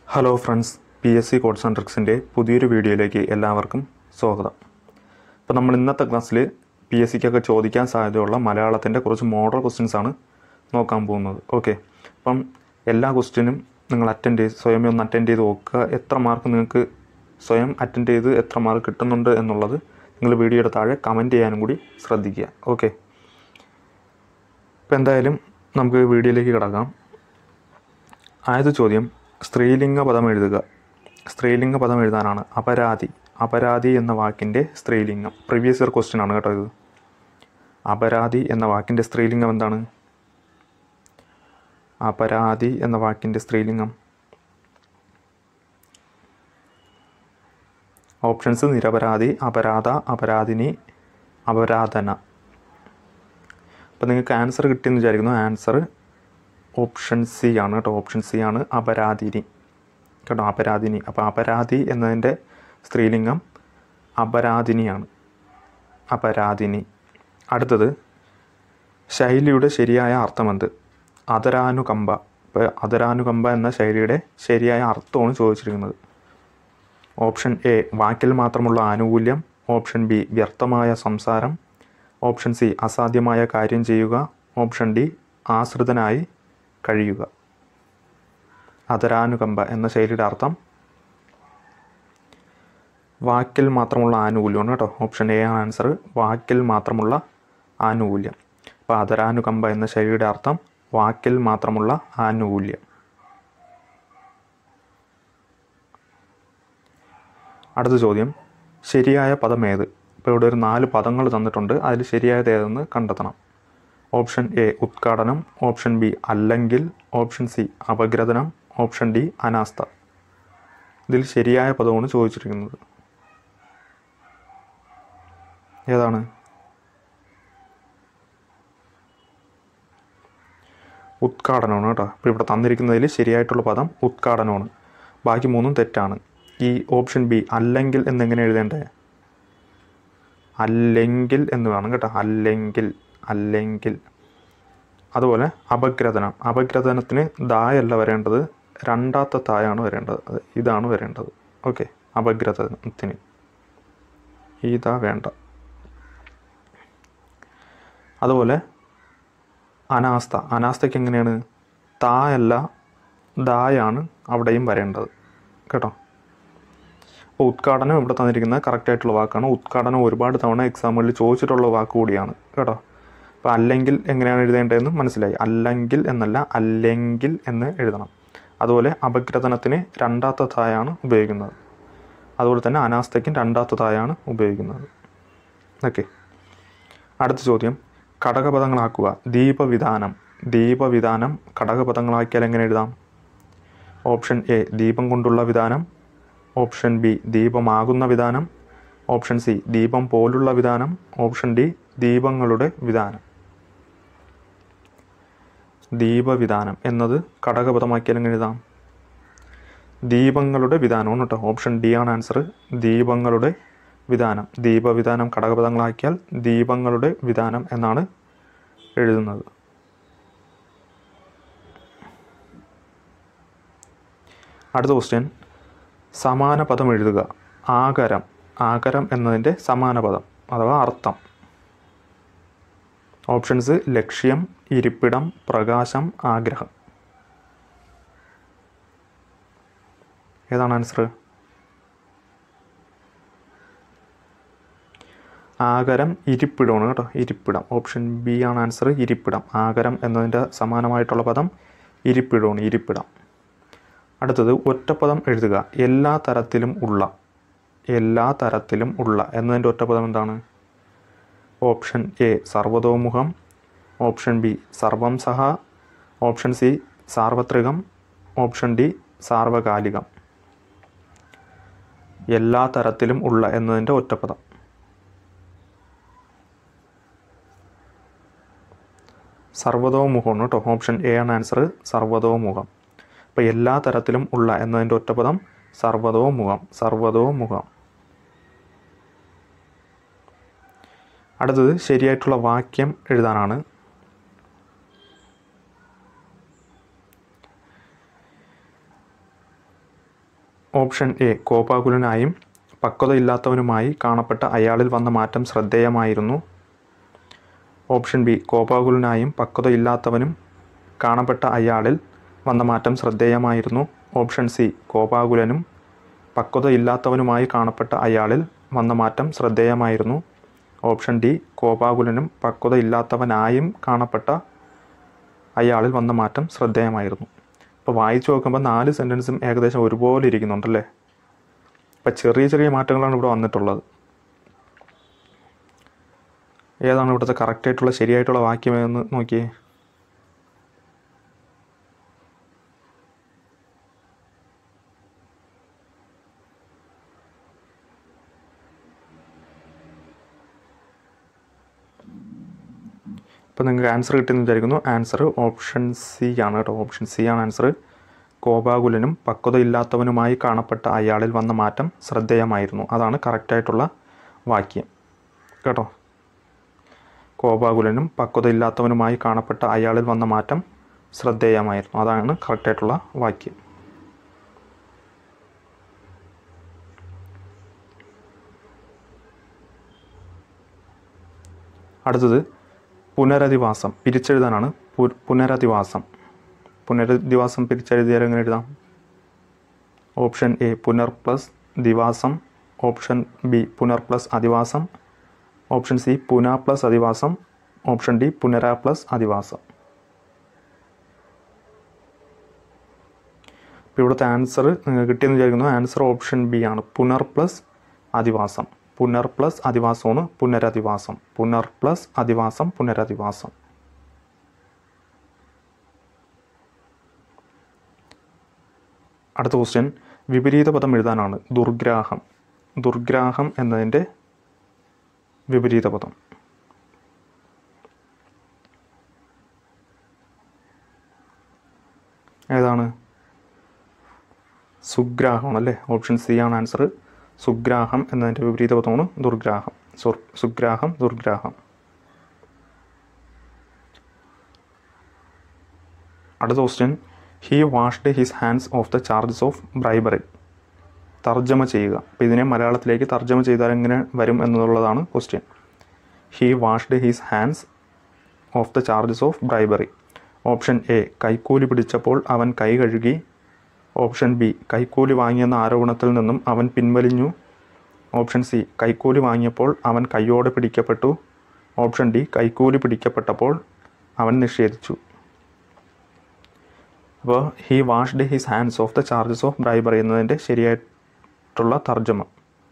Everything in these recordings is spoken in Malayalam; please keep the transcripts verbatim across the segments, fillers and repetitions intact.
Hello friends, P S C codes and ട്രിക്സിൻ്റെ പുതിയൊരു വീഡിയോയിലേക്ക് എല്ലാവർക്കും സ്വാഗതം. അപ്പോൾ നമ്മൾ ഇന്നത്തെ ക്ലാസ്സിൽ പി എസ് സിക്കൊക്കെ ചോദിക്കാൻ സാധ്യതയുള്ള മലയാളത്തിൻ്റെ കുറച്ച് മോഡൽ ക്വസ്റ്റ്യൻസ് ആണ് നോക്കാൻ പോകുന്നത്. ഓക്കെ, അപ്പം എല്ലാ ക്വസ്റ്റ്യനും നിങ്ങൾ അറ്റൻഡ് ചെയ്ത് സ്വയം ഒന്ന് അറ്റൻഡ് ചെയ്ത് നോക്കുക. എത്ര മാർക്ക് നിങ്ങൾക്ക് സ്വയം അറ്റൻഡ് ചെയ്ത് എത്ര മാർക്ക് കിട്ടുന്നുണ്ട് എന്നുള്ളത് നിങ്ങൾ വീഡിയോയുടെ താഴെ കമൻറ്റ് ചെയ്യാനും കൂടി ശ്രദ്ധിക്കുക. ഓക്കെ, അപ്പോൾ എന്തായാലും നമുക്ക് വീഡിയോയിലേക്ക് കിടക്കാം. ആദ്യത്തെ ചോദ്യം, സ്ത്രീലിംഗ പദം എഴുതുക. സ്ത്രീലിംഗ പദം എഴുതാനാണ്. അപരാധി. അപരാധി എന്ന വാക്കിൻ്റെ സ്ത്രീലിംഗം. പ്രീവിയസ് ഇയർ ക്വസ്റ്റ്യൻ ആണ് കേട്ടോ ഇത്. അപരാധി എന്ന വാക്കിൻ്റെ സ്ത്രീലിംഗം എന്താണ്? അപരാധി എന്ന വാക്കിൻ്റെ സ്ത്രീലിംഗം. ഓപ്ഷൻസ്: നിരപരാധി, അപരാധ, അപരാധിനി, അപരാധന. അപ്പോൾ നിങ്ങൾക്ക് ആൻസർ കിട്ടിയെന്ന് വിചാരിക്കുന്നു. ആൻസർ ഓപ്ഷൻ സി ആണ് കേട്ടോ. ഓപ്ഷൻ സി ആണ്, അപരാധിനി കേട്ടോ. അപരാധിനി. അപ്പോൾ അപരാധി എന്നതിൻ്റെ സ്ത്രീലിംഗം അപരാധിനിയാണ്. അപരാധിനി. അടുത്തത്, ശൈലിയുടെ ശരിയായ അർത്ഥമെന്ത്? അതരാനുകമ്പ. ഇപ്പോൾ അതരാനുകമ്പ എന്ന ശൈലിയുടെ ശരിയായ അർത്ഥമാണ് ചോദിച്ചിരിക്കുന്നത്. ഓപ്ഷൻ എ, വാക്കിൽ മാത്രമുള്ള ആനുകൂല്യം. ഓപ്ഷൻ ബി, വ്യർത്ഥമായ സംസാരം. ഓപ്ഷൻ സി, അസാധ്യമായ കാര്യം ചെയ്യുക. ഓപ്ഷൻ ഡി, ആശ്രിതനായി കഴിയുക. അതരാനുകമ്പ എന്ന ശൈലിയുടെ അർത്ഥം വാക്കിൽ മാത്രമുള്ള ആനുകൂല്യമാണ് കേട്ടോ. ഓപ്ഷൻ എ ആണ് ആൻസർ, വാക്കിൽ മാത്രമുള്ള ആനുകൂല്യം. അപ്പോൾ അതരാനുകമ്പ എന്ന ശൈലിയുടെ അർത്ഥം വാക്കിൽ മാത്രമുള്ള ആനുകൂല്യം. അടുത്ത ചോദ്യം, ശരിയായ പദം ഏത്? ഇപ്പോൾ ഇവിടെ ഒരു നാല് പദങ്ങൾ തന്നിട്ടുണ്ട്. അതിൽ ശരിയായത് ഏതെന്ന് കണ്ടെത്തണം. ഓപ്ഷൻ എ, ഉദ്ഘാടനം. ഓപ്ഷൻ ബി, അല്ലെങ്കിൽ. ഓപ്ഷൻ സി, അപഗ്രഥനം. ഓപ്ഷൻ ഡി, അനാസ്ഥ. ഇതിൽ ശരിയായ പദമാണ് ചോദിച്ചിരിക്കുന്നത്. ഏതാണ്? ഉദ്ഘാടനമാണ് കേട്ടോ. ഇപ്പോൾ ഇവിടെ തന്നിരിക്കുന്നതിൽ ശരിയായിട്ടുള്ള പദം ഉദ്ഘാടനമാണ്. ബാക്കി മൂന്നും തെറ്റാണ്. ഈ ഓപ്ഷൻ ബി, അല്ലെങ്കിൽ എന്നെങ്ങനെ എഴുതേണ്ടേ? അല്ലെങ്കിൽ എന്ന് വേണം കേട്ടോ. അല്ലെങ്കിൽ അല്ലെങ്കിൽ അതുപോലെ അപഗ്രഥനം. അപഗ്രഥനത്തിന് ദായല്ല വരേണ്ടത്, രണ്ടാമത്തെ തായാണ് വരേണ്ടത്. അത് ഇതാണ് വരേണ്ടത്. ഓക്കെ, അപഗ്രഥനത്തിന് ഇതാ വേണ്ട. അതുപോലെ അനാസ്ഥ. അനാസ്ഥയ്ക്ക് എങ്ങനെയാണ്? തായല്ല ദായാണ് അവിടെയും വരേണ്ടത് കേട്ടോ. അപ്പോൾ ഉദ്ഘാടനം ഇവിടെ തന്നിരിക്കുന്നത് കറക്റ്റായിട്ടുള്ള വാക്കാണ്. ഉദ്ഘാടനം ഒരുപാട് തവണ എക്സാമുകളിൽ ചോദിച്ചിട്ടുള്ള വാക്ക് കൂടിയാണ് കേട്ടോ. അപ്പോൾ അല്ലെങ്കിൽ എങ്ങനെയാണ് എഴുതേണ്ടതെന്ന് മനസ്സിലായി. അല്ലെങ്കിൽ എന്നല്ല, അല്ലെങ്കിൽ എന്ന് എഴുതണം. അതുപോലെ അപഗ്രഥനത്തിന് രണ്ടാമത്തെ തായാണ് ഉപയോഗിക്കുന്നത്. അതുപോലെ തന്നെ അനാസ്ഥയ്ക്കും രണ്ടാമത്തെ തായാണ് ഉപയോഗിക്കുന്നത്. ഓക്കെ, അടുത്ത ചോദ്യം, ഘടകപദങ്ങളാക്കുക. ദീപവിധാനം. ദീപവിധാനം ഘടകപദങ്ങളാക്കിയാൽ എങ്ങനെ എഴുതാം? ഓപ്ഷൻ എ, ദീപം കൊണ്ടുള്ള വിധാനം. ഓപ്ഷൻ ബി, ദീപമാകുന്ന വിധാനം. ഓപ്ഷൻ സി, ദീപം പോലുള്ള വിധാനം. ഓപ്ഷൻ ഡി, ദീപങ്ങളുടെ വിധാനം. ദീപവിധാനം എന്നത് ഘടകപദമാക്കിയാൽ എങ്ങനെ എഴുതാം? ദീപങ്ങളുടെ വിധാനമാണ് കേട്ടോ. ഓപ്ഷൻ ഡി ആണ് ആൻസർ, ദീപങ്ങളുടെ വിധാനം. ദീപവിധാനം ഘടകപദങ്ങളാക്കിയാൽ ദീപങ്ങളുടെ വിധാനം എന്നാണ് എഴുതുന്നത്. അടുത്ത ക്വസ്റ്റ്യൻ, സമാന പദം എഴുതുക. ആകരം. ആകരം എന്നതിൻ്റെ സമാന പദം അഥവാ അർത്ഥം. ഓപ്ഷൻസ്: ലക്ഷ്യം, ഇരിപ്പിടം, പ്രകാശം, ആഗ്രഹം. ഏതാണ് ആൻസർ? ആകരം ഇരിപ്പിടമാണ് കേട്ടോ. ഇരിപ്പിടം. ഓപ്ഷൻ ബി ആണ് ആൻസർ, ഇരിപ്പിടം. ആകരം എന്നതിൻ്റെ സമാനമായിട്ടുള്ള പദം ഇരിപ്പിടമാണ്, ഇരിപ്പിടം. അടുത്തത്, ഒറ്റപ്പദം എഴുതുക. എല്ലാ തരത്തിലും ഉള്ള. എല്ലാ തരത്തിലും ഉള്ള എന്നതിൻ്റെ ഒറ്റപ്പദം എന്താണ്? ഓപ്ഷൻ എ, സർവതോമുഖം. ഓപ്ഷൻ ബി, സർവം സഹ. ഓപ്ഷൻ സി, സാർവത്രികം. ഓപ്ഷൻ ഡി, സാർവകാലികം. എല്ലാ തരത്തിലും ഉള്ള എന്നതിൻ്റെ ഒറ്റപ്പദം സർവതോമുഖമാണ് കേട്ടോ. ഓപ്ഷൻ എ ആണ് ആൻസർ, സർവതോമുഖം. അപ്പോൾ എല്ലാ തരത്തിലും ഉള്ള എന്നതിൻ്റെ ഒറ്റപ്പദം സർവതോമുഖം. സർവതോമുഖം. അടുത്തത്, ശരിയായിട്ടുള്ള വാക്യം എഴുതാനാണ്. ഓപ്ഷൻ എ കോപാകുലനായും പക്വതയില്ലാത്തവനുമായി കാണപ്പെട്ട അയാളിൽ വന്ന മാറ്റം ശ്രദ്ധേയമായിരുന്നു. ഓപ്ഷൻ ബി കോപാകുലനായും പക്വതയില്ലാത്തവനും കാണപ്പെട്ട അയാളിൽ വന്ന മാറ്റം ശ്രദ്ധേയമായിരുന്നു. ഓപ്ഷൻ സി കോപാകുലനും പക്വതയില്ലാത്തവനുമായി കാണപ്പെട്ട അയാളിൽ വന്ന മാറ്റം ശ്രദ്ധേയമായിരുന്നു. ഓപ്ഷൻ ഡി കോപാകുലനും പക്വതയില്ലാത്തവനായും കാണപ്പെട്ട അയാളിൽ വന്ന മാറ്റം ശ്രദ്ധേയമായിരുന്നു. ഇപ്പോൾ വായിച്ചു നോക്കുമ്പോൾ നാല് സെൻറ്റൻസും ഏകദേശം ഒരുപോലെ ഇരിക്കുന്നുണ്ടല്ലേ. ഇപ്പം ചെറിയ ചെറിയ മാറ്റങ്ങളാണ് ഇവിടെ വന്നിട്ടുള്ളത്. ഏതാണ് ഇവിടുത്തെ കറക്റ്റായിട്ടുള്ള ശരിയായിട്ടുള്ള വാക്യമെന്ന് നോക്കിയേ. ഇപ്പോൾ നിങ്ങൾക്ക് ആൻസർ കിട്ടുമെന്ന് വിചാരിക്കുന്നു. ആൻസർ ഓപ്ഷൻ സി ആണ് കേട്ടോ. ഓപ്ഷൻ സി ആണ് ആൻസർ. കോപാകുലനും പക്വതയില്ലാത്തവനുമായി കാണപ്പെട്ട അയാളിൽ വന്ന മാറ്റം ശ്രദ്ധേയമായിരുന്നു. അതാണ് കറക്റ്റായിട്ടുള്ള വാക്യം കേട്ടോ. കോപാകുലനും പക്വതയില്ലാത്തവനുമായി കാണപ്പെട്ട അയാളിൽ വന്ന മാറ്റം ശ്രദ്ധേയമായിരുന്നു. അതാണ് കറക്റ്റായിട്ടുള്ള വാക്യം. അടുത്തത് പുനരധിവാസം. പിരിച്ചെഴുതാനാണ്. പുനരധിവാസം. പുനരധിവാസം പിരിച്ചെഴുതിയാൽ എങ്ങനെ എഴുതാം? ഓപ്ഷൻ എ പുനർ പ്ലസ് ദിവാസം. ഓപ്ഷൻ ബി പുനർ പ്ലസ് അധിവാസം. ഓപ്ഷൻ സി പുന പ്ലസ് അധിവാസം. ഓപ്ഷൻ ഡി പുനര പ്ലസ് അധിവാസം. ഇപ്പോൾ ഇവിടുത്തെ ആൻസർ നിങ്ങൾക്ക് കിട്ടിയെന്ന് വിചാരിക്കുന്നു. ആൻസർ ഓപ്ഷൻ ബി ആണ്. പുനർ പ്ലസ് അധിവാസം. പുനർ പ്ലസ് അധിവാസമാണ് പുനരധിവാസം. പുനർ പ്ലസ് അധിവാസം പുനരധിവാസം. അടുത്ത ക്വസ്റ്റ്യൻ വിപരീത പദം എഴുതാനാണ്. ദുർഗ്രാഹം. ദുർഗ്രാഹം എന്നതിൻ്റെ വിപരീത പദം ഏതാണ്? സുഗ്രാഹമാണ് അല്ലേ. ഓപ്ഷൻ സി ആണ് ആൻസർ. സുഗ്രാഹം എന്നതിൻ്റെ വിപരീത പദമാണ് ദുർഗ്രാഹം. സുഗ്രാഹം ദുർഗ്രാഹം. അടുത്ത question he washed his hands off the charges of bribery. തർജ്ജമ ചെയ്യുക. അപ്പോൾ ഇതിനെ മലയാളത്തിലേക്ക് തർജ്ജമ ചെയ്താൽ എങ്ങനെ വരും എന്നുള്ളതാണ് question. He washed his hands off the charges of bribery. Option A കൈക്കൂലി പിടിച്ചപ്പോൾ അവൻ കൈ കഴുകി. ഓപ്ഷൻ ബി കൈക്കൂലി വാങ്ങിയെന്ന ആരോപണത്തിൽ നിന്നും അവൻ പിൻവലിഞ്ഞു. ഓപ്ഷൻ സി കൈക്കൂലി വാങ്ങിയപ്പോൾ അവൻ കൈയോടെ പിടിക്കപ്പെട്ടു. ഓപ്ഷൻ ഡി കൈക്കൂലി പിടിക്കപ്പെട്ടപ്പോൾ അവൻ നിഷേധിച്ചു. അപ്പോൾ he washed his hands off the charges of bribery എന്നതിൻ്റെ ശരിയായിട്ടുള്ള തർജ്ജമ.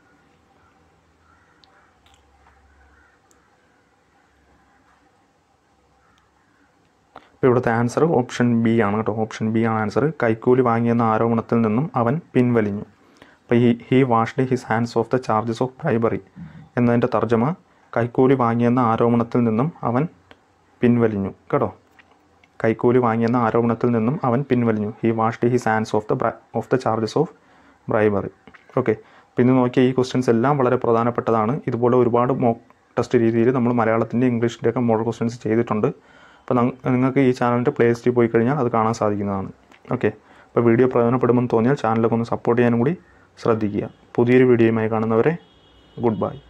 ഇപ്പോൾ ഇവിടുത്തെ ആൻസർ ഓപ്ഷൻ ബി ആണ് കേട്ടോ. ഓപ്ഷൻ ബി ആണ് ആൻസർ. കൈക്കൂലി വാങ്ങിയെന്ന ആരോപണത്തിൽ നിന്നും അവൻ പിൻവലിഞ്ഞു. അപ്പോൾ ഈ he washed his hands off the charges of bribery എന്നതിൻ്റെ തർജ്ജമ കൈക്കൂലി വാങ്ങിയെന്ന ആരോപണത്തിൽ നിന്നും അവൻ പിൻവലിഞ്ഞു കേട്ടോ. കൈക്കൂലി വാങ്ങിയെന്ന ആരോപണത്തിൽ നിന്നും അവൻ പിൻവലിഞ്ഞു. He washed his hands off the of the charges of bribery. Okay. പിന്നെ നോക്കിയ ഈ ക്വസ്റ്റ്യൻസ് എല്ലാം വളരെ പ്രധാനപ്പെട്ടതാണ്. ഇതുപോലെ ഒരുപാട് മോക്ക് ടെസ്റ്റ് രീതിയിൽ നമ്മൾ മലയാളത്തിൻ്റെ ഇംഗ്ലീഷിൻ്റെയൊക്കെ മോഡൽ ക്വസ്റ്റ്യൻസ് ചെയ്തിട്ടുണ്ട്. അപ്പോൾ നിങ്ങൾക്ക് ഈ ചാനലിൻ്റെ പ്ലേ ലിസ്റ്റിൽ പോയി കഴിഞ്ഞാൽ അത് കാണാൻ സാധിക്കുന്നതാണ്. ഓക്കെ. അപ്പോൾ വീഡിയോ പ്രയോജനപ്പെടുമെന്ന് തോന്നിയാൽ ചാനലൊക്കെ ഒന്ന് സപ്പോർട്ട് ചെയ്യാനും കൂടി ശ്രദ്ധിക്കുക. പുതിയൊരു വീഡിയോയുമായി കാണുന്നവരെ ഗുഡ് ബൈ.